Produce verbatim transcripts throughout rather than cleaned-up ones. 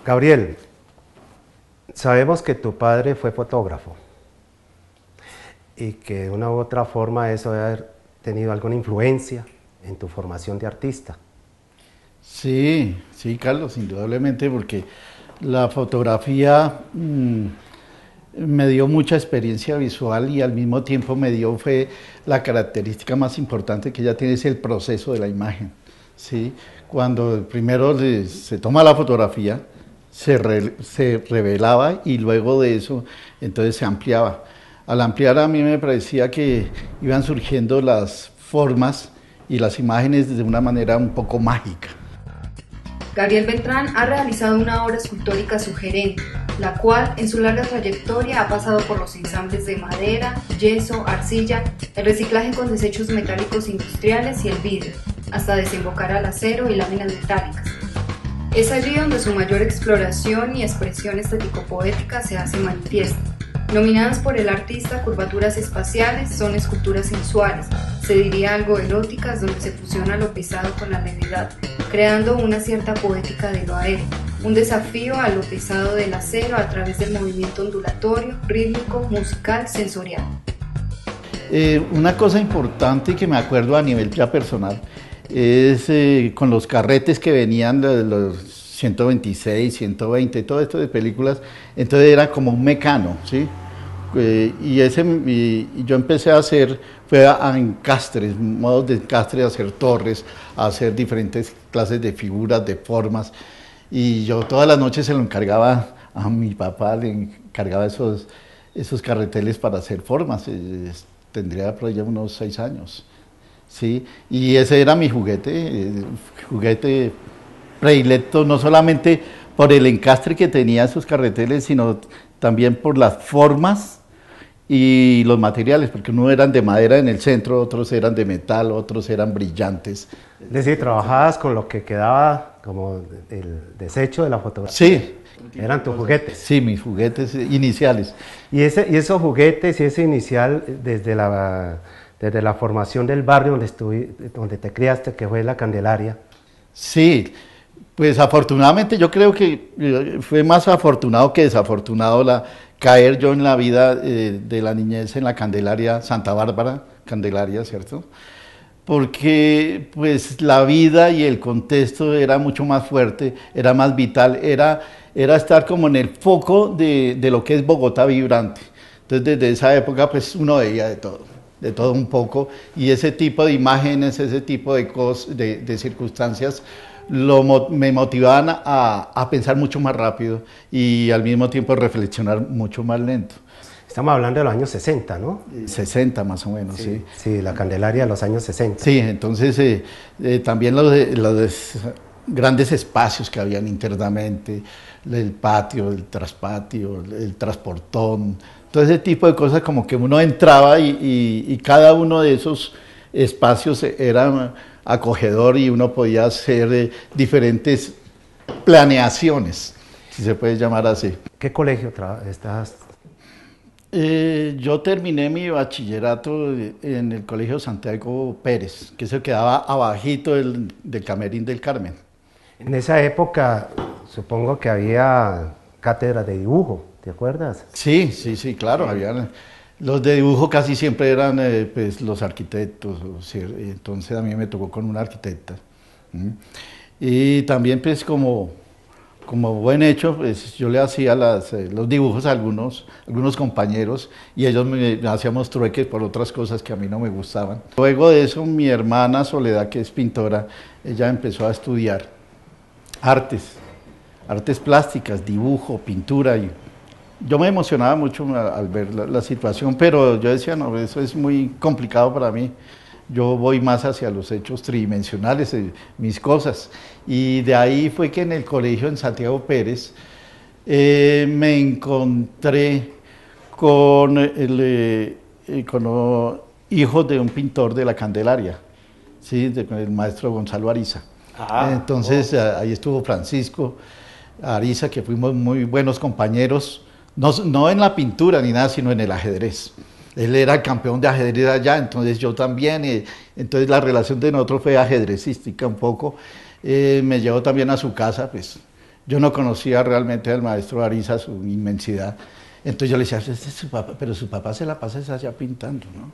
Gabriel, sabemos que tu padre fue fotógrafo y que de una u otra forma eso debe haber tenido alguna influencia en tu formación de artista. Sí, sí, Carlos, indudablemente, porque la fotografía mmm, me dio mucha experiencia visual y al mismo tiempo me dio fue la característica más importante que ella tiene, es el proceso de la imagen. ¿Sí? Cuando primero se toma la fotografía, se, re, se revelaba y luego de eso entonces se ampliaba. Al ampliar a mí me parecía que iban surgiendo las formas y las imágenes de una manera un poco mágica. Gabriel Beltrán ha realizado una obra escultórica sugerente, la cual en su larga trayectoria ha pasado por los ensambles de madera, yeso, arcilla, el reciclaje con desechos metálicos industriales y el vidrio, hasta desembocar al acero y láminas metálicas. Es allí donde su mayor exploración y expresión estético-poética se hace manifiesta. Nominadas por el artista, Curvaturas Espaciales son esculturas sensuales, se diría algo eróticas, donde se fusiona lo pesado con la levedad, creando una cierta poética de lo aéreo, un desafío a lo pesado del acero a través del movimiento ondulatorio, rítmico, musical, sensorial. Eh, una cosa importante que me acuerdo a nivel ya personal es eh, con los carretes que venían de los ciento veintiséis, ciento veinte, todo esto de películas, entonces era como un mecano, ¿sí? Eh, y, ese, y, y yo empecé a hacer, fue a, a encastres, modos de encastre, a hacer torres, a hacer diferentes clases de figuras, de formas, y yo todas las noches se lo encargaba a mi papá, le encargaba esos, esos carreteles para hacer formas, eh, tendría por allá unos seis años, ¿sí? Y ese era mi juguete, eh, juguete predilecto, no solamente por el encastre que tenía esos carreteles, sino también por las formas y los materiales, porque unos eran de madera en el centro, otros eran de metal, otros eran brillantes. Es decir, trabajabas con lo que quedaba como el desecho de la fotografía. Sí. ¿Eran tus juguetes? Sí, mis juguetes iniciales. Y, ese, y esos juguetes y ese inicial, desde la, desde la formación del barrio donde, estuvi, donde te criaste, que fue la Candelaria. Sí. Pues afortunadamente yo creo que fue más afortunado que desafortunado la, caer yo en la vida eh, de la niñez en la Candelaria, Santa Bárbara, Candelaria, ¿cierto? Porque pues la vida y el contexto era mucho más fuerte, era más vital, era, era estar como en el foco de, de lo que es Bogotá vibrante. Entonces desde esa época pues uno veía de todo, de todo un poco, y ese tipo de imágenes, ese tipo de, cosas, de, de circunstancias, Lo, me motivaban a, a pensar mucho más rápido y al mismo tiempo reflexionar mucho más lento. Estamos hablando de los años sesenta, ¿no? sesenta más o menos, sí. Sí, sí, la Candelaria de los años sesenta. Sí, entonces eh, eh, también los, los grandes espacios que habían internamente, el patio, el traspatio, el transportón, todo ese tipo de cosas, como que uno entraba y, y, y cada uno de esos espacios era acogedor y uno podía hacer eh, diferentes planeaciones, si se puede llamar así. ¿Qué colegio estás? Eh, yo terminé mi bachillerato en el Colegio Santiago Pérez, que se quedaba abajito del, del Camerín del Carmen. En esa época supongo que había cátedra de dibujo, ¿te acuerdas? Sí, sí, sí, claro, sí. Había... Los de dibujo casi siempre eran eh, pues, los arquitectos, entonces a mí me tocó con una arquitecta. ¿Mm? Y también pues como, como buen hecho, pues yo le hacía las, eh, los dibujos a algunos, algunos compañeros y ellos me, me hacíamos trueques por otras cosas que a mí no me gustaban. Luego de eso mi hermana Soledad, que es pintora, ella empezó a estudiar artes, artes plásticas, dibujo, pintura y... Yo me emocionaba mucho al ver la, la situación, pero yo decía, no, eso es muy complicado para mí. Yo voy más hacia los hechos tridimensionales, eh, mis cosas. Y de ahí fue que en el colegio en Santiago Pérez eh, me encontré con el eh, con los hijos de un pintor de la Candelaria, ¿sí? De, con el maestro Gonzalo Ariza. Ah, Entonces oh. ahí estuvo Francisco Ariza, que fuimos muy buenos compañeros. No, no en la pintura ni nada, sino en el ajedrez. Él era el campeón de ajedrez allá, entonces yo también, eh, entonces la relación de nosotros fue ajedrecística un poco. Eh, me llevó también a su casa, pues Yo no conocía realmente al maestro Ariza, su inmensidad. Entonces yo le decía, este es su papá, pero su papá se la pasa allá pintando, ¿no?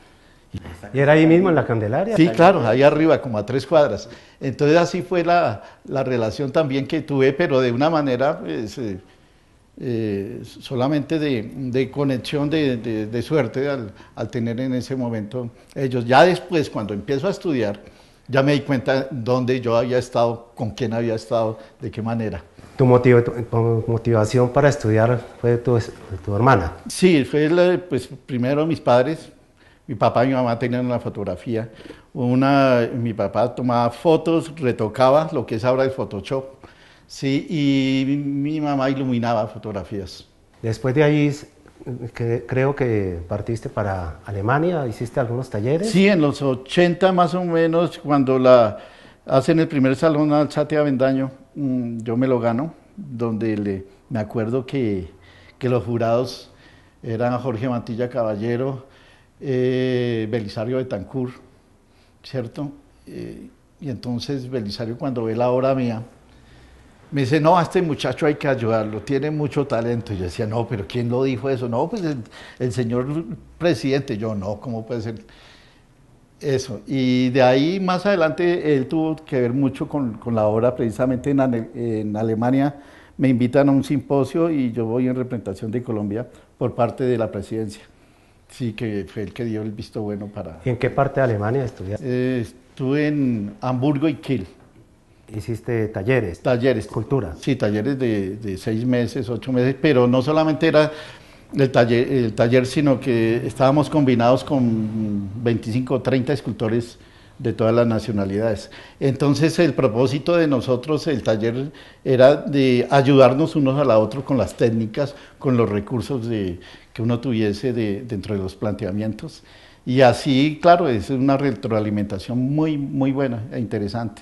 ¿Y era ahí mismo en la Candelaria? Sí, claro, ahí arriba, como a tres cuadras. Entonces así fue la, la relación también que tuve, pero de una manera pues, eh, eh, solamente de, de conexión, de, de, de suerte al, al tener en ese momento ellos. Ya después, cuando empiezo a estudiar, ya me di cuenta dónde yo había estado, con quién había estado, de qué manera. ¿Tu, motivo, tu motivación para estudiar fue tu, tu hermana? Sí, fue la, pues, primero mis padres. Mi papá y mi mamá tenían una fotografía. Una, mi papá tomaba fotos, retocaba lo que es ahora el Photoshop, sí, y mi mamá iluminaba fotografías. Después de ahí, que, creo que partiste para Alemania, ¿hiciste algunos talleres? Sí, en los ochenta más o menos, cuando la hacen el primer salón Alzate Avendaño, yo me lo gano, donde le, me acuerdo que, que los jurados eran Jorge Mantilla Caballero, Eh, Belisario Betancur, ¿cierto? Eh, y entonces Belisario, cuando ve la obra mía, me dice, no, a este muchacho hay que ayudarlo, tiene mucho talento. Y yo decía, no, pero ¿quién lo dijo eso? No, pues el, el señor presidente. Yo, no, ¿cómo puede ser eso? Y de ahí más adelante él tuvo que ver mucho con, con la obra, precisamente en, en Alemania me invitan a un simposio y yo voy en representación de Colombia por parte de la presidencia. Sí, que fue el que dio el visto bueno para... ¿Y en qué parte de Alemania estudiaste? Eh, estuve en Hamburgo y Kiel. ¿Hiciste talleres? Talleres. ¿Cultura? Sí, talleres de, de seis meses, ocho meses, pero no solamente era el taller, el taller, sino que estábamos combinados con veinticinco o treinta escultores de todas las nacionalidades. Entonces el propósito de nosotros, el taller, era de ayudarnos unos a la otros con las técnicas, con los recursos de, que uno tuviese de, dentro de los planteamientos. Y así, claro, es una retroalimentación muy, muy buena e interesante.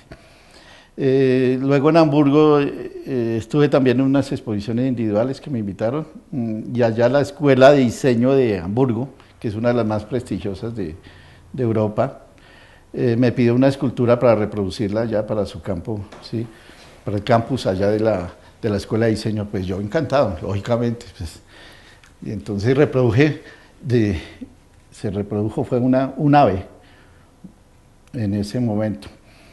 Eh, luego en Hamburgo eh, estuve también en unas exposiciones individuales que me invitaron, y allá la Escuela de Diseño de Hamburgo, que es una de las más prestigiosas de, de Europa, Eh, me pidió una escultura para reproducirla ya para su campo, ¿sí? Para el campus allá de la, de la Escuela de Diseño. Pues yo encantado, lógicamente. Pues. Y entonces reproduje, de, se reprodujo, fue una, un ave en ese momento.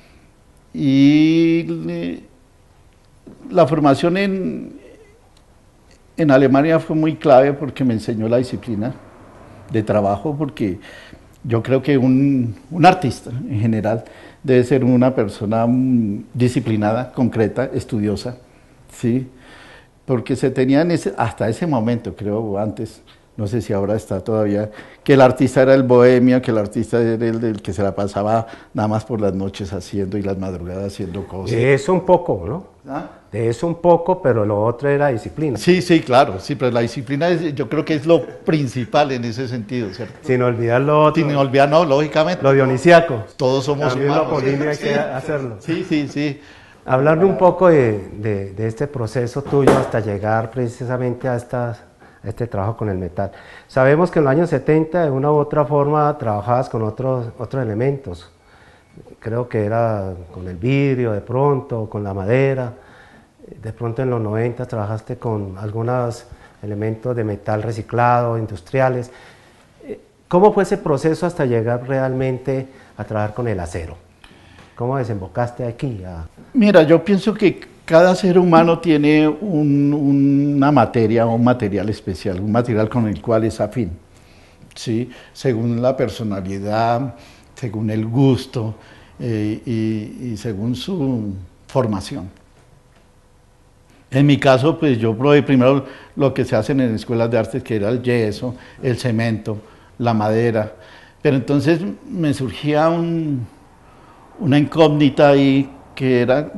Y le, la formación en, en Alemania fue muy clave porque me enseñó la disciplina de trabajo, porque yo creo que un, un artista en general debe ser una persona disciplinada, concreta, estudiosa, ¿sí? Porque se tenía en ese, hasta ese momento, creo, antes, no sé si ahora está todavía, que el artista era el bohemio, que el artista era el, el que se la pasaba nada más por las noches haciendo y las madrugadas haciendo cosas. De eso un poco, ¿no? ¿Ah? De eso un poco, pero lo otro era disciplina. Sí, sí, claro, sí, pero la disciplina es, yo creo que es lo principal en ese sentido, ¿cierto? Sin olvidar lo otro. Sin olvidar, no, lógicamente. Lo dionisiaco. Todos somos También humanos. Lo Apolíneo hay sí, que hacerlo. Sí, sí, sí. Hablando un poco de, de, de este proceso tuyo hasta llegar precisamente a, estas, a este trabajo con el metal. Sabemos que en los años setenta, de una u otra forma, trabajabas con otros, otros elementos. Creo que era con el vidrio de pronto, con la madera. De pronto en los noventa trabajaste con algunos elementos de metal reciclado, industriales. ¿Cómo fue ese proceso hasta llegar realmente a trabajar con el acero? ¿Cómo desembocaste aquí? A... Mira, yo pienso que cada ser humano tiene un, una materia o un material especial, un material con el cual es afín, ¿sí? Según la personalidad, según el gusto eh, y, y según su formación. En mi caso, pues yo probé primero lo que se hacen en escuelas de artes, que era el yeso, el cemento, la madera, pero entonces me surgía un, una incógnita ahí que era,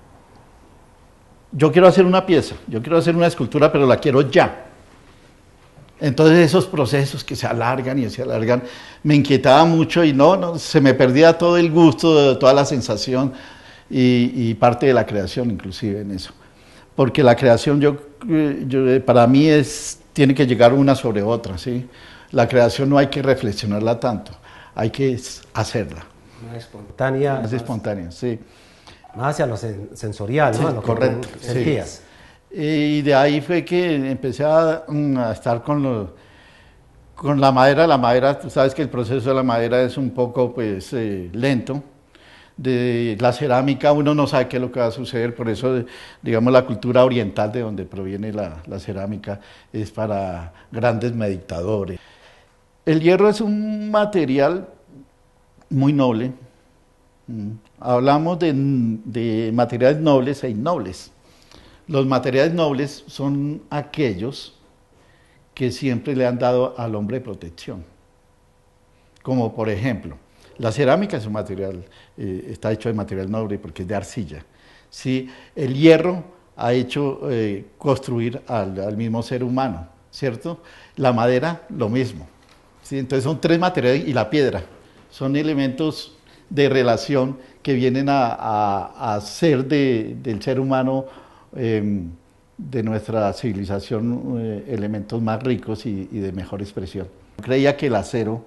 yo quiero hacer una pieza, yo quiero hacer una escultura, pero la quiero ya. Entonces esos procesos que se alargan y se alargan, me inquietaba mucho y no, no se me perdía todo el gusto, toda la sensación y, y parte de la creación inclusive en eso. Porque la creación yo, yo, para mí es, tiene que llegar una sobre otra, ¿sí? La creación no hay que reflexionarla tanto, hay que hacerla. Más espontánea. Más espontánea, sí. Más hacia lo sen sensorial, sí, ¿no? Lo correcto, que tú sentías. Sí. Y de ahí fue que empecé a, a estar con, lo, con la madera. La madera, tú sabes que el proceso de la madera es un poco pues, eh, lento. De la cerámica uno no sabe qué es lo que va a suceder, por eso digamos la cultura oriental de donde proviene la, la cerámica es para grandes meditadores. El hierro es un material muy noble. Hablamos de, de materiales nobles e innobles. Los materiales nobles son aquellos que siempre le han dado al hombre protección, como por ejemplo, la cerámica es un material, eh, está hecho de material noble porque es de arcilla. ¿Sí? El hierro ha hecho eh, construir al, al mismo ser humano, ¿cierto? La madera, lo mismo. ¿Sí? Entonces son tres materiales, y la piedra, son elementos de relación que vienen a, a, a ser de, del ser humano, eh, de nuestra civilización, eh, elementos más ricos y, y de mejor expresión. Creía que el acero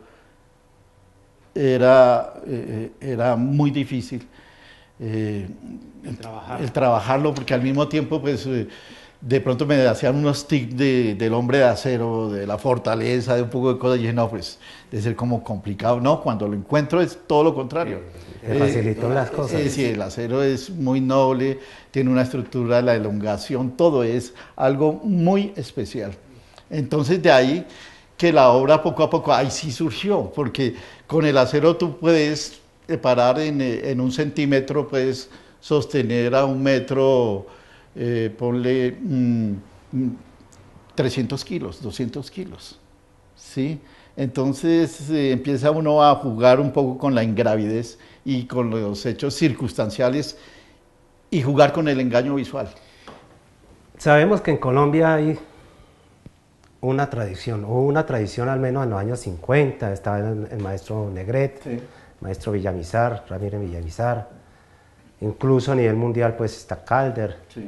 era, eh, era muy difícil eh, el, trabajar. el trabajarlo, porque al mismo tiempo pues eh, de pronto me hacían unos tips de, del hombre de acero, de la fortaleza, de un poco de cosas, y dije, no, pues de ser como complicado. No, cuando lo encuentro es todo lo contrario. Me facilitó eh, las cosas. Eh, sí, el acero es muy noble, tiene una estructura, la elongación, todo es algo muy especial. Entonces de ahí que la obra poco a poco, ahí sí surgió, porque con el acero tú puedes parar en, en un centímetro, puedes sostener a un metro, eh, ponle mmm, trescientos kilos, doscientos kilos, ¿sí? Entonces eh, empieza uno a jugar un poco con la ingravidez y con los hechos circunstanciales y jugar con el engaño visual. Sabemos que en Colombia hay una tradición, o una tradición al menos en los años cincuenta, estaba el, el maestro Negret, sí. Maestro Villamizar, Ramírez Villamizar, incluso a nivel mundial pues está Calder. Sí.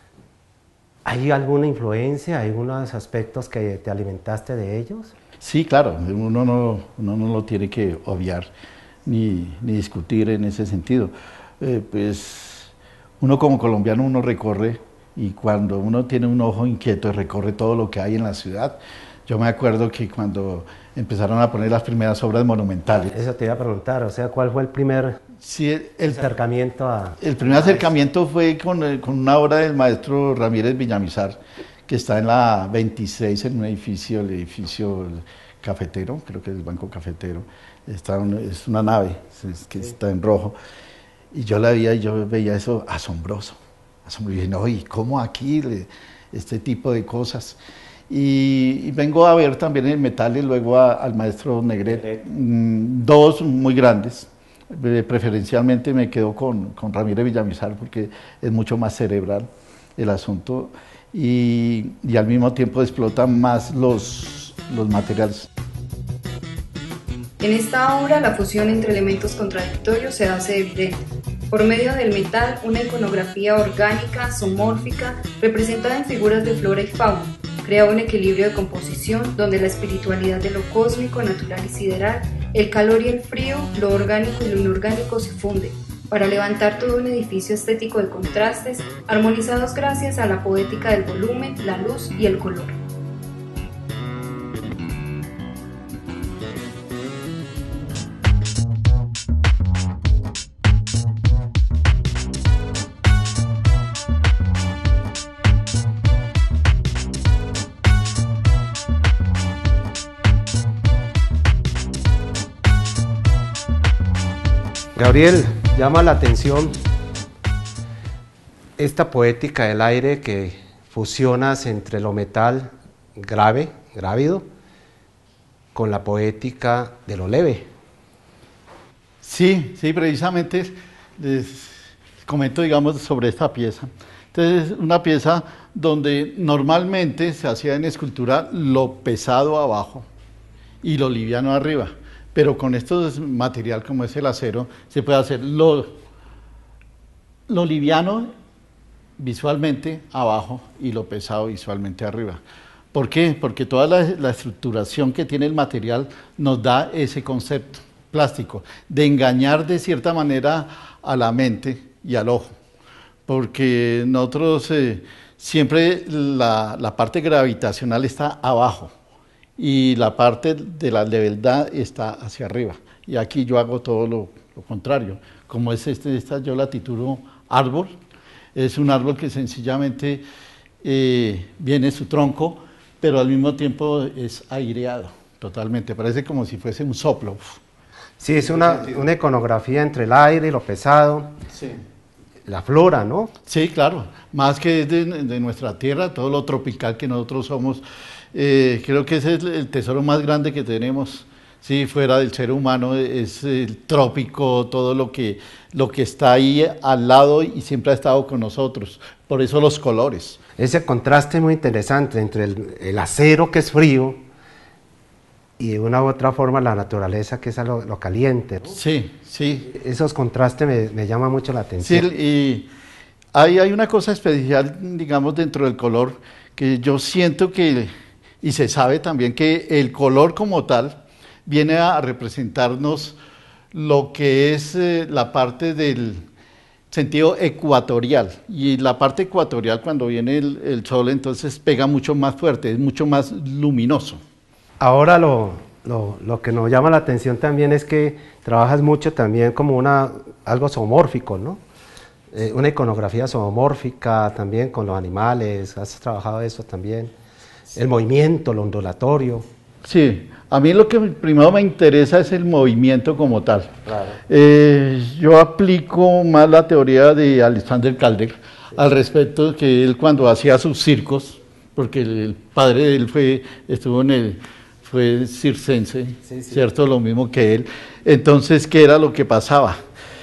¿Hay alguna influencia, hay algunos aspectos que te alimentaste de ellos? Sí, claro, uno no, uno no lo tiene que obviar ni, ni discutir en ese sentido. Eh, pues uno como colombiano uno recorre, y cuando uno tiene un ojo inquieto recorre todo lo que hay en la ciudad. Yo me acuerdo que cuando empezaron a poner las primeras obras monumentales. Eso te iba a preguntar, o sea, ¿cuál fue el primer sí, el, el, acercamiento a...? El primer acercamiento fue con, con una obra del maestro Ramírez Villamizar, que está en la veintiséis, en un edificio, el edificio cafetero, creo que es el Banco Cafetero. Está un, es una nave es, que sí. Está en rojo. Y yo la veía y yo veía eso asombroso. asombroso. Y dije, no, ¿y cómo aquí le, este tipo de cosas? Y, y vengo a ver también en metales luego a, al maestro Negret, mmm, dos muy grandes. Preferencialmente me quedo con, con Ramírez Villamizar porque es mucho más cerebral el asunto y, y al mismo tiempo explota más los, los materiales. En esta obra la fusión entre elementos contradictorios se hace evidente. Por medio del metal, una iconografía orgánica, zoomórfica, representada en figuras de flora y fauna, crea un equilibrio de composición donde la espiritualidad de lo cósmico, natural y sideral, el calor y el frío, lo orgánico y lo inorgánico se funden, para levantar todo un edificio estético de contrastes, armonizados gracias a la poética del volumen, la luz y el color. Gabriel, llama la atención esta poética del aire que fusionas entre lo metal grave, grávido, con la poética de lo leve. Sí, sí, precisamente les comento, digamos, sobre esta pieza. Entonces, es una pieza donde normalmente se hacía en escultura lo pesado abajo y lo liviano arriba. Pero con estos material como es el acero, se puede hacer lo, lo liviano visualmente abajo y lo pesado visualmente arriba. ¿Por qué? Porque toda la, la estructuración que tiene el material nos da ese concepto plástico, de engañar de cierta manera a la mente, y al ojo, porque nosotros eh, siempre la, la parte gravitacional está abajo y la parte de la levedad está hacia arriba. Y aquí yo hago todo lo, lo contrario. Como es este, esta yo la titulo árbol, es un árbol que sencillamente eh, viene su tronco, pero al mismo tiempo es aireado totalmente, parece como si fuese un soplo. Sí, es una, una iconografía entre el aire y lo pesado, Sí. la flora, ¿no? Sí, claro, más que de, de nuestra tierra, todo lo tropical que nosotros somos, eh, creo que ese es el tesoro más grande que tenemos, sí, fuera del ser humano, es el trópico, todo lo que, lo que está ahí al lado y siempre ha estado con nosotros, por eso los colores. Ese contraste muy interesante entre el, el acero, que es frío, y de una u otra forma la naturaleza, que es lo, lo caliente, ¿no? Sí, sí. Esos contrastes me, me llaman mucho la atención. Sí, y hay, hay una cosa especial, digamos, dentro del color, que yo siento que, y se sabe también, que el color como tal viene a representarnos lo que es eh, la parte del sentido ecuatorial, y la parte ecuatorial cuando viene el, el sol entonces pega mucho más fuerte, es mucho más luminoso. Ahora lo, lo, lo que nos llama la atención también es que trabajas mucho también como una, algo zoomórfico, ¿no? Eh, una iconografía zoomórfica también con los animales, has trabajado eso también, el movimiento, lo ondulatorio. Sí, a mí lo que primero me interesa es el movimiento como tal. Claro. Eh, yo aplico más la teoría de Alexander Calder al respecto, que él cuando hacía sus circos, porque el, el padre de él fue, estuvo en el, fue circense, Sí, sí. ¿cierto? Lo mismo que él. Entonces, ¿qué era lo que pasaba?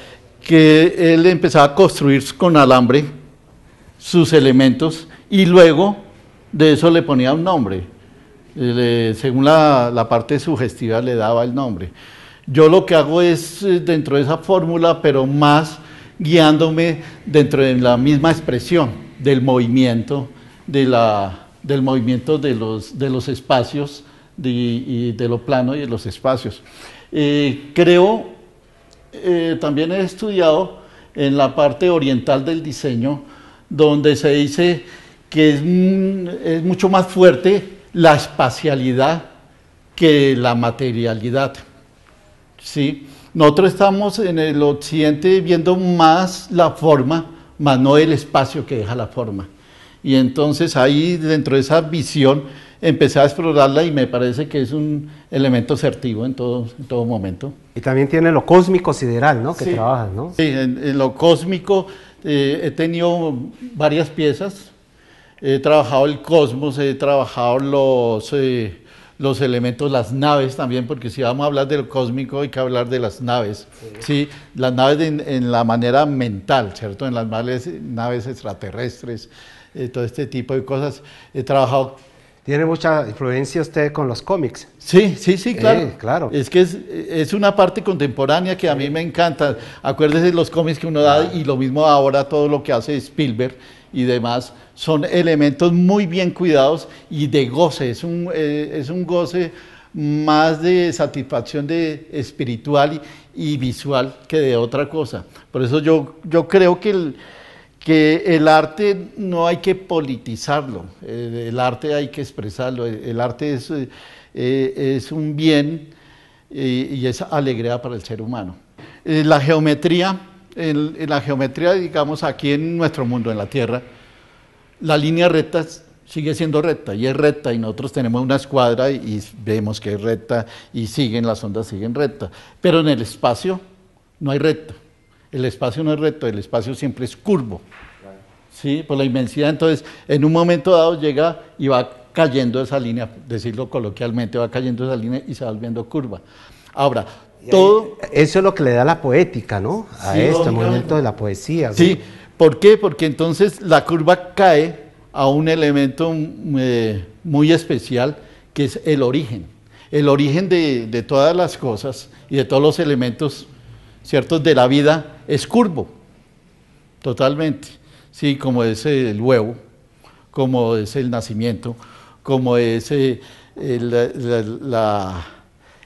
Que él empezaba a construir con alambre sus elementos y luego de eso le ponía un nombre. Le, según la, la parte sugestiva le daba el nombre. Yo lo que hago es eh, dentro de esa fórmula, pero más guiándome dentro de la misma expresión del movimiento, de la, del movimiento de los, de los espacios de, y de lo plano y de los espacios. Eh, creo, eh, también he estudiado en la parte oriental del diseño, donde se dice que es, es mucho más fuerte la espacialidad que la materialidad, ¿sí? Nosotros estamos en el occidente viendo más la forma, más no el espacio que deja la forma. Y entonces ahí dentro de esa visión empecé a explorarla y me parece que es un elemento asertivo en todo, en todo momento. Y también tiene lo cósmico sideral, ¿no? Que Sí. trabajas, ¿no? Sí, en, en lo cósmico eh, he tenido varias piezas. He trabajado el cosmos, he trabajado los, eh, los elementos, las naves también, porque si vamos a hablar de lo cósmico hay que hablar de las naves. Sí, sí, las naves en, en la manera mental, ¿cierto? En las naves, naves extraterrestres, eh, todo este tipo de cosas. He trabajado... Tiene mucha influencia usted con los cómics. Sí, sí, sí, claro. Eh, claro. Es que es, es una parte contemporánea que a mí me encanta. Acuérdese de los cómics que uno da y lo mismo ahora todo lo que hace Spielberg y demás. Son elementos muy bien cuidados y de goce. Es un, eh, es un goce más de satisfacción de espiritual y, y visual que de otra cosa. Por eso yo, yo creo que el... que el arte no hay que politizarlo, el, el arte hay que expresarlo, el, el arte es, eh, es un bien eh, y es alegría para el ser humano. Eh, la geometría, en, en la geometría, digamos, aquí en nuestro mundo, en la Tierra, la línea recta sigue siendo recta y es recta y nosotros tenemos una escuadra y, y vemos que es recta y siguen, las ondas siguen recta, pero en el espacio no hay recta. El espacio no es recto, el espacio siempre es curvo, ¿sí? Por la inmensidad. Entonces, en un momento dado llega y va cayendo esa línea, decirlo coloquialmente, va cayendo esa línea y se va volviendo curva. Ahora, todo... Eso es lo que le da la poética, ¿no? A Sí, esto, el movimiento de la poesía. Sí, ¿por qué? Porque entonces la curva cae a un elemento eh, muy especial, que es el origen. El origen de, de todas las cosas y de todos los elementos, ¿cierto?, de la vida es curvo, totalmente, sí, como es el huevo, como es el nacimiento, como es el, la, la,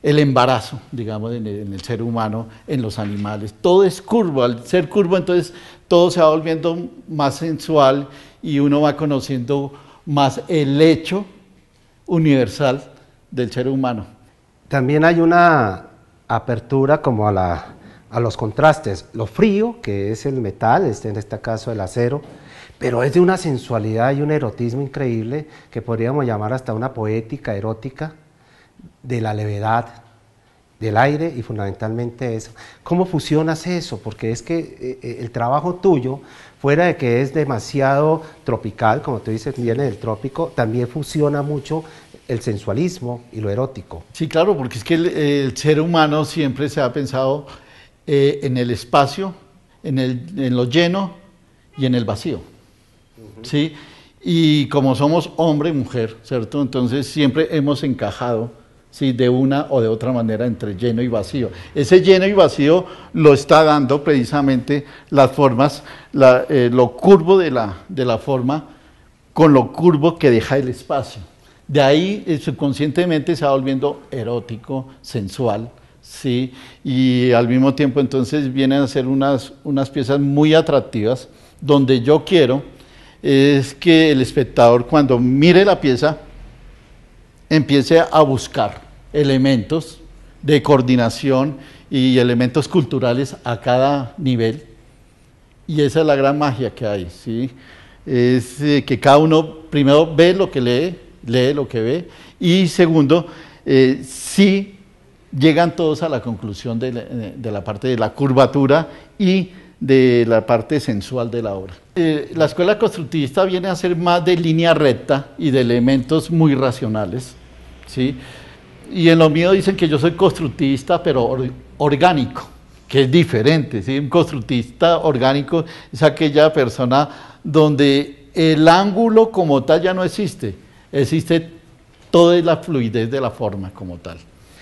el embarazo, digamos, en el, en el ser humano, en los animales. Todo es curvo, al ser curvo entonces todo se va volviendo más sensual y uno va conociendo más el hecho universal del ser humano. También hay una apertura como a, la, a los contrastes, lo frío, que es el metal, este, en este caso el acero, pero es de una sensualidad y un erotismo increíble que podríamos llamar hasta una poética erótica de la levedad, del aire y fundamentalmente eso. ¿Cómo fusionas eso? Porque es que eh, el trabajo tuyo, fuera de que es demasiado tropical, como tú dices, viene del trópico, también fusiona mucho el sensualismo y lo erótico. Sí, claro, porque es que el, el ser humano siempre se ha pensado eh, en el espacio, en, el, en lo lleno y en el vacío. Uh-huh. ¿Sí? Y como somos hombre y mujer, ¿cierto? Entonces siempre hemos encajado, ¿sí?, de una o de otra manera entre lleno y vacío. Ese lleno y vacío lo está dando precisamente las formas, la, eh, lo curvo de la, de la forma con lo curvo que deja el espacio. De ahí eh, subconscientemente se va volviendo erótico, sensual, ¿sí? Y al mismo tiempo entonces vienen a ser unas, unas piezas muy atractivas, donde yo quiero es que el espectador cuando mire la pieza empiece a buscar elementos de coordinación y elementos culturales a cada nivel, y esa es la gran magia que hay, ¿sí? Es eh, que cada uno primero ve lo que lee, lee lo que ve, y segundo, eh, sí llegan todos a la conclusión de la, de la parte de la curvatura y de la parte sensual de la obra. Eh, la escuela constructivista viene a ser más de línea recta y de elementos muy racionales, ¿sí? Y en lo mío dicen que yo soy constructivista, pero or, orgánico, que es diferente, ¿sí? Un constructivista orgánico es aquella persona donde el ángulo como tal ya no existe, existe toda la fluidez de la forma como tal.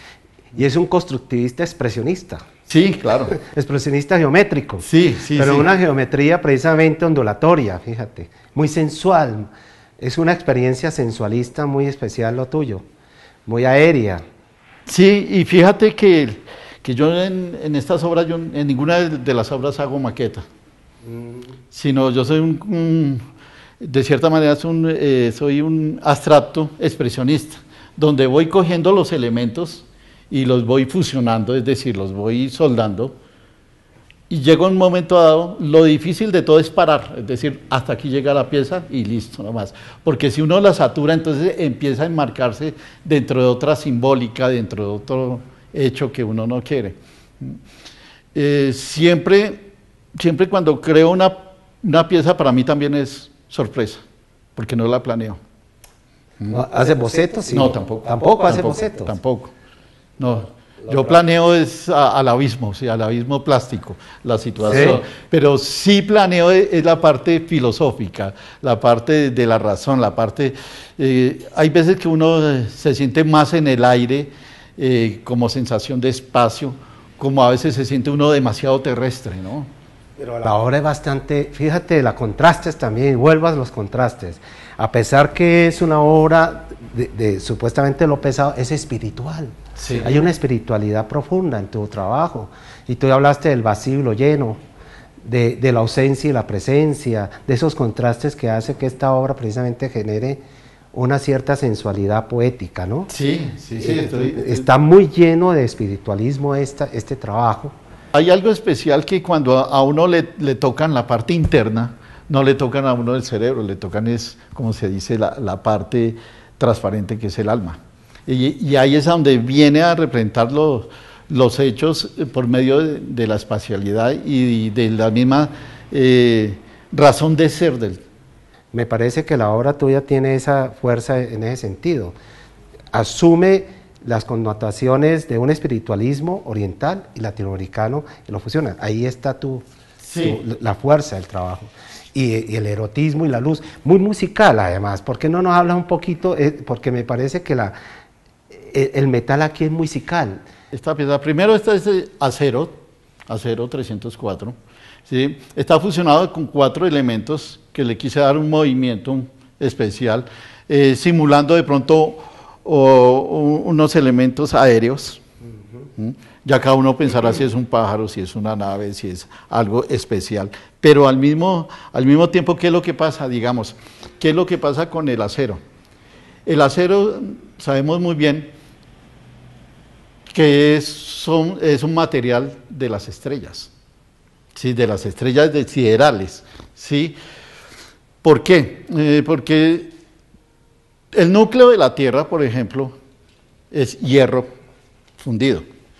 Y es un constructivista expresionista. Sí, claro. Expresionista geométrico. Sí, sí, pero sí. Una geometría precisamente ondulatoria, fíjate, muy sensual. Es una experiencia sensualista muy especial lo tuyo, muy aérea. Sí, y fíjate que, que yo en, en estas obras, yo en ninguna de las obras hago maqueta, mm. sino yo soy un, un de cierta manera soy un, eh, soy un abstracto expresionista, donde voy cogiendo los elementos y los voy fusionando, es decir, los voy soldando, y llega un momento dado, lo difícil de todo es parar, es decir, hasta aquí llega la pieza y listo, nomás. Porque si uno la satura, entonces empieza a enmarcarse dentro de otra simbólica, dentro de otro hecho que uno no quiere. Eh, siempre, siempre cuando creo una, una pieza, para mí también es sorpresa, porque no la planeo. ¿Hace bocetos? Sí. No, tampoco. ¿Tampoco hace tampoco, bocetos? Tampoco. No. Yo planeo es a, al abismo, sí, al abismo plástico, la situación, sí. Pero sí planeo es, es la parte filosófica, la parte de, de la razón, la parte, eh, hay veces que uno se siente más en el aire, eh, como sensación de espacio, como a veces se siente uno demasiado terrestre, ¿no? Pero la obra es bastante, fíjate, la contrastes también, vuelvas los contrastes, a pesar que es una obra de, de supuestamente lo pesado, es espiritual. Sí. Hay una espiritualidad profunda en tu trabajo, y tú hablaste del vacío y lo lleno, de, de la ausencia y la presencia, de esos contrastes que hace que esta obra precisamente genere una cierta sensualidad poética, ¿no? Sí, sí, sí. Estoy, Está muy lleno de espiritualismo esta, este trabajo. Hay algo especial que cuando a uno le, le tocan la parte interna, no le tocan a uno el cerebro, le tocan es, como se dice, la, la parte transparente que es el alma. Y, y ahí es donde viene a representar los, los hechos por medio de, de la espacialidad y de la misma eh, razón de ser del. Me parece que la obra tuya tiene esa fuerza en ese sentido. Asume las connotaciones de un espiritualismo oriental y latinoamericano y lo fusiona. Ahí está tu, sí. tu, la fuerza del trabajo. Y, y el erotismo y la luz. Muy musical además. ¿Por qué no nos hablas un poquito? Eh, porque me parece que la... el metal aquí es musical. Esta pieza, primero esta es de acero, acero trescientos cuatro, ¿sí? Está fusionado con cuatro elementos que le quise dar un movimiento especial, eh, simulando de pronto o, o, unos elementos aéreos, ¿Mm? Ya cada uno pensará si es un pájaro, si es una nave, si es algo especial. Pero al mismo, al mismo tiempo, ¿qué es lo que pasa? Digamos, ¿qué es lo que pasa con el acero? El acero, sabemos muy bien que es, son, es un material de las estrellas, ¿sí? De las estrellas de siderales, ¿sí? ¿Por qué? Eh, porque el núcleo de la Tierra, por ejemplo, es hierro fundido.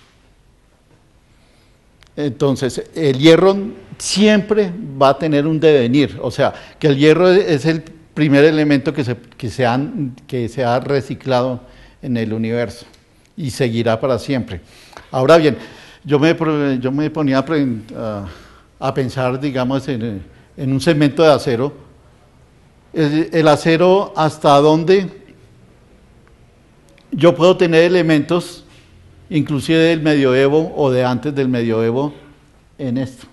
Entonces, el hierro siempre va a tener un devenir, o sea, que el hierro es el primer elemento que se, que se, han, que se ha reciclado en el universo y seguirá para siempre. Ahora bien, yo me, yo me ponía a, a, a pensar, digamos, en, en un segmento de acero, el, el acero hasta dónde yo puedo tener elementos, inclusive del medioevo o de antes del medioevo, en esto,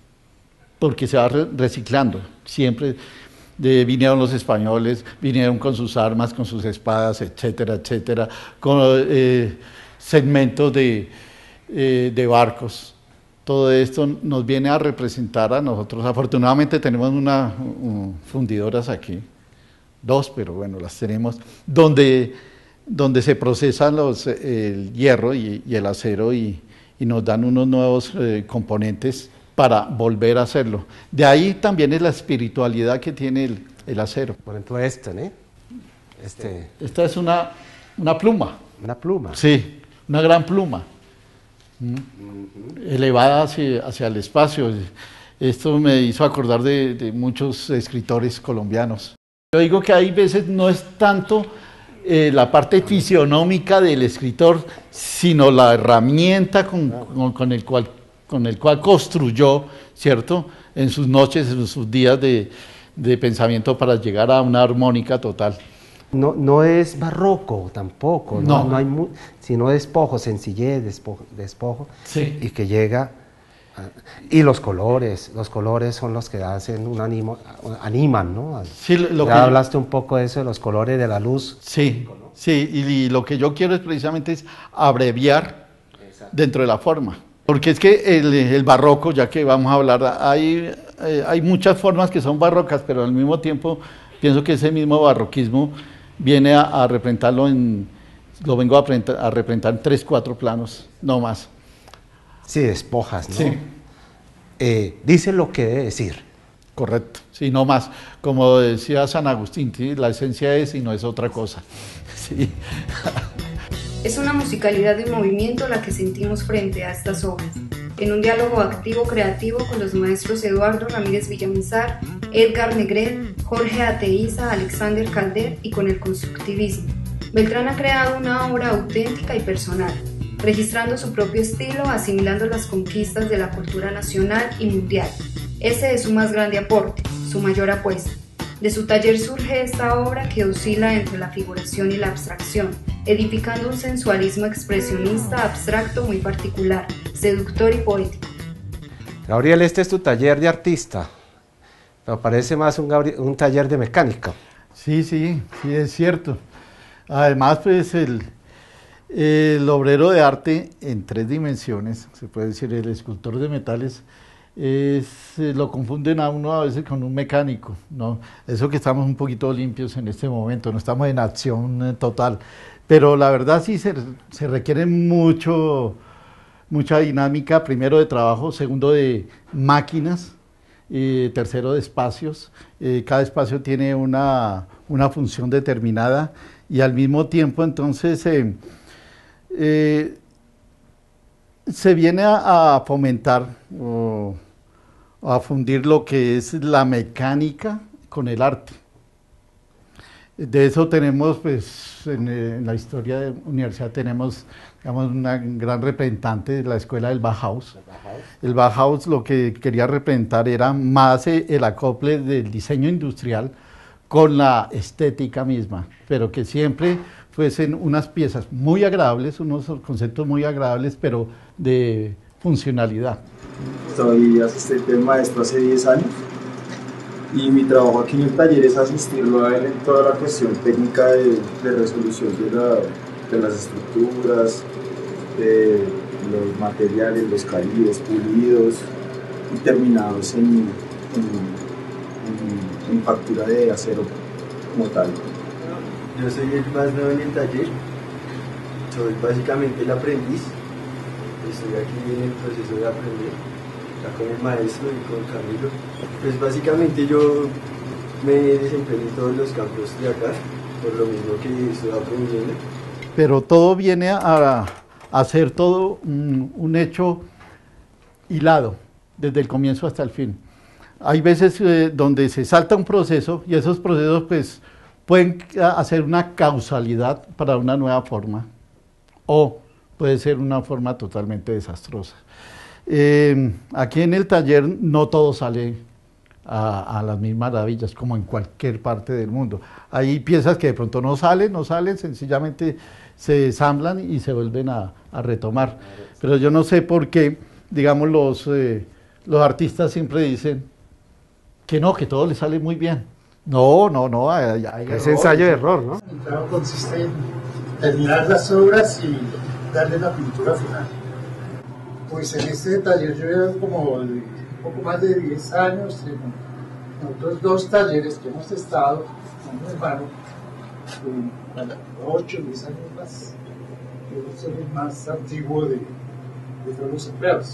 porque se va reciclando, siempre de, vinieron los españoles, vinieron con sus armas, con sus espadas, etcétera, etcétera, con eh, segmentos de, eh, de barcos. Todo esto nos viene a representar a nosotros. Afortunadamente tenemos unas un, fundidoras aquí, dos, pero bueno, las tenemos, donde, donde se procesan los, el hierro y, y el acero y, y nos dan unos nuevos eh, componentes para volver a hacerlo. De ahí también es la espiritualidad que tiene el, el acero. Por ejemplo, este, ¿no? Este. Esta es una, una pluma. Una pluma. Sí, una gran pluma. ¿Mm? Uh-huh. Elevada hacia, hacia el espacio. Esto me hizo acordar de, de muchos escritores colombianos. Yo digo que hay veces no es tanto eh, la parte fisionómica del escritor, sino la herramienta con, con, con el cual con el cual construyó, ¿cierto?, en sus noches, en sus días de, de pensamiento para llegar a una armónica total. No, no es barroco tampoco, no, no. no hay mu sino despojo, sencillez, despojo, despojo sí. Y que llega, a, y los colores, los colores son los que hacen un animo, animan, ¿no? Sí, lo ya que hablaste un poco de eso, de los colores de la luz. Sí, sí, y, y lo que yo quiero es precisamente es abreviar Exacto. dentro de la forma. Porque es que el, el barroco, ya que vamos a hablar, hay, eh, hay muchas formas que son barrocas, pero al mismo tiempo pienso que ese mismo barroquismo viene a, a representarlo en, lo vengo a, a representar en tres, cuatro planos, no más. Sí, despojas, ¿no? Sí. Eh, dice lo que debe decir. Correcto, sí, no más. Como decía San Agustín, ¿sí? La esencia es y no es otra cosa. Sí. Es una musicalidad de movimiento la que sentimos frente a estas obras, en un diálogo activo creativo con los maestros Eduardo Ramírez Villamizar, Edgar Negret, Jorge Ateiza, Alexander Calder y con el constructivismo. Beltrán ha creado una obra auténtica y personal, registrando su propio estilo, asimilando las conquistas de la cultura nacional y mundial. Ese es su más grande aporte, su mayor apuesta. De su taller surge esta obra que oscila entre la figuración y la abstracción, edificando un sensualismo expresionista abstracto muy particular, seductor y poético. Gabriel, este es tu taller de artista, pero parece más un, un taller de mecánica. Sí, sí, sí, es cierto. Además, pues el, el obrero de arte en tres dimensiones, se puede decir, el escultor de metales, es, lo confunden a uno a veces con un mecánico, ¿no? Eso que estamos un poquito limpios en este momento, no estamos en acción total, pero la verdad sí se, se requiere mucho, mucha dinámica, primero de trabajo, segundo de máquinas, eh, tercero de espacios. Eh, cada espacio tiene una, una función determinada y al mismo tiempo entonces eh, eh, se viene a, a fomentar o a fundir lo que es la mecánica con el arte. De eso tenemos, pues, en, en la historia de la universidad tenemos, digamos, una gran representante de la escuela del Bauhaus. El Bauhaus lo que quería representar era más el acople del diseño industrial con la estética misma, pero que siempre fuesen unas piezas muy agradables, unos conceptos muy agradables, pero de funcionalidad. Soy asistente del maestro hace diez años y mi trabajo aquí en el taller es asistirlo a él en toda la cuestión técnica de, de resolución de, la, de las estructuras, de los materiales, los calibres, pulidos y terminados en, en, en, en factura de acero como tal. Yo soy el más nuevo en el taller, soy básicamente el aprendiz, estoy aquí en el proceso de aprender, acá con el maestro y con Camilo. Pues básicamente yo me desempeño en todos los campos de acá, por lo mismo que estoy aprendiendo. Pero todo viene a, a ser todo un, un hecho hilado, desde el comienzo hasta el fin. Hay veces eh, donde se salta un proceso y esos procesos pues pueden hacer una causalidad para una nueva forma o puede ser una forma totalmente desastrosa. Eh, aquí en el taller no todo sale a, a las mismas maravillas como en cualquier parte del mundo. Hay piezas que de pronto no salen, no salen, sencillamente se desamblan y se vuelven a, a retomar. Pero yo no sé por qué, digamos, los, eh, los artistas siempre dicen que no, que todo les sale muy bien. No, no, no. Hay, hay es ensayo de error, ¿no? El trabajo consiste en terminar las obras y darle la pintura final. Pues en este taller yo llevo como un poco más de diez años, en otros dos talleres que hemos estado con mi hermano, ocho, diez años más. Yo soy el más antiguo de, de todos los empleados.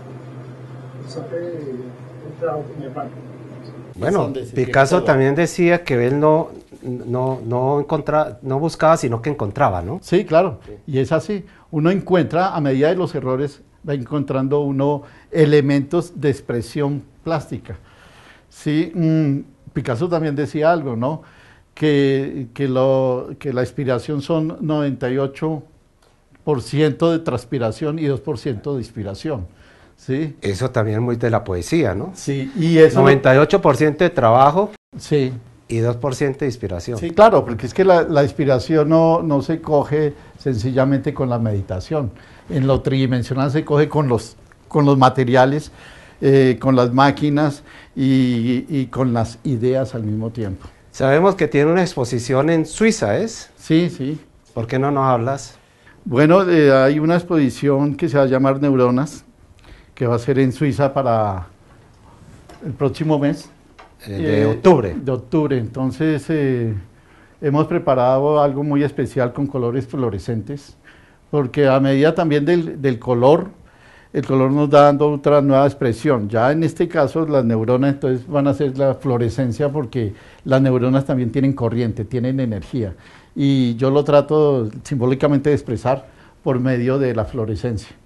Siempre he trabajado con mi hermano. Bueno, Picasso también decía que él no, no, no, encontra, no buscaba, sino que encontraba, ¿no? Sí, claro, y es así. Uno encuentra, a medida de los errores, va encontrando uno elementos de expresión plástica. Sí, mmm, Picasso también decía algo, ¿no? Que, que, lo, que la inspiración son noventa y ocho por ciento de transpiración y dos por ciento de inspiración. Sí. Eso también es muy de la poesía, ¿no? Sí, y eso noventa y ocho por ciento de trabajo, sí, y dos por ciento de inspiración. Sí, claro, porque es que la, la inspiración no, no se coge sencillamente con la meditación. En lo tridimensional se coge con los, con los materiales, eh, con las máquinas y, y con las ideas al mismo tiempo. Sabemos que tiene una exposición en Suiza, ¿es? Sí, sí. ¿Por qué no nos hablas? Bueno, eh, hay una exposición que se va a llamar Neuronas, que va a ser en Suiza para el próximo mes. Eh, de eh, octubre. De octubre, entonces eh, hemos preparado algo muy especial con colores fluorescentes, porque a medida también del, del color, el color nos da dando otra nueva expresión. Ya en este caso las neuronas entonces van a ser la fluorescencia, porque las neuronas también tienen corriente, tienen energía, y yo lo trato simbólicamente de expresar por medio de la fluorescencia.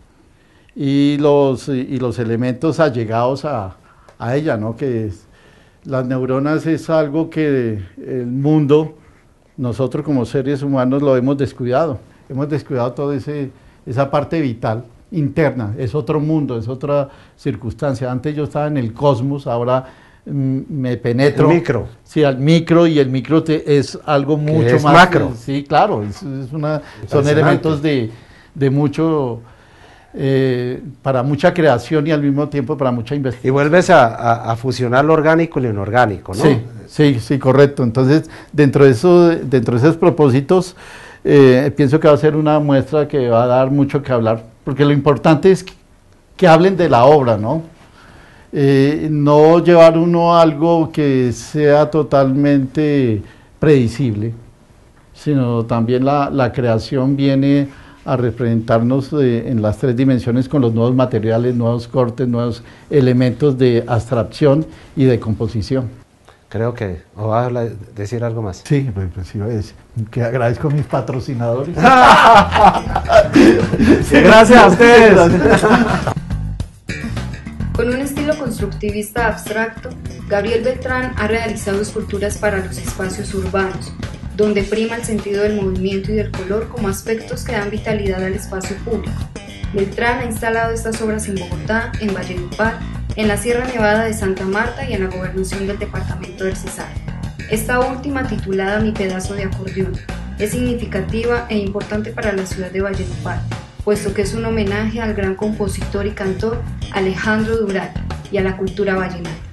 Y los, y los elementos allegados a, a ella, ¿no? Que es, las neuronas es algo que el mundo, nosotros como seres humanos lo hemos descuidado, hemos descuidado toda ese, esa parte vital, interna, es otro mundo, es otra circunstancia. Antes yo estaba en el cosmos, ahora mm, me penetro. El micro. Sí, al micro, y el micro te, es algo mucho es más. macro. Sí, claro, es, es una, son elementos de, de mucho... Eh, para mucha creación y al mismo tiempo para mucha investigación. Y vuelves a, a, a fusionar lo orgánico y lo inorgánico, ¿no? Sí, sí, sí, correcto. Entonces, dentro de, eso, dentro de esos propósitos, eh, pienso que va a ser una muestra que va a dar mucho que hablar, porque lo importante es que, que hablen de la obra, ¿no? Eh, no llevar uno a algo que sea totalmente predecible, sino también la, la creación viene a representarnos eh, en las tres dimensiones con los nuevos materiales, nuevos cortes, nuevos elementos de abstracción y de composición. Creo que, ¿o vas a decir algo más? Sí, pues, pues iba a decir que agradezco a mis patrocinadores. Sí, gracias a ustedes. Con un estilo constructivista abstracto, Gabriel Beltrán ha realizado esculturas para los espacios urbanos, donde prima el sentido del movimiento y del color como aspectos que dan vitalidad al espacio público. Beltrán ha instalado estas obras en Bogotá, en Valledupar, en la Sierra Nevada de Santa Marta y en la gobernación del departamento del Cesar. Esta última, titulada Mi pedazo de acordeón, es significativa e importante para la ciudad de Valledupar, puesto que es un homenaje al gran compositor y cantor Alejandro Dural y a la cultura vallenata.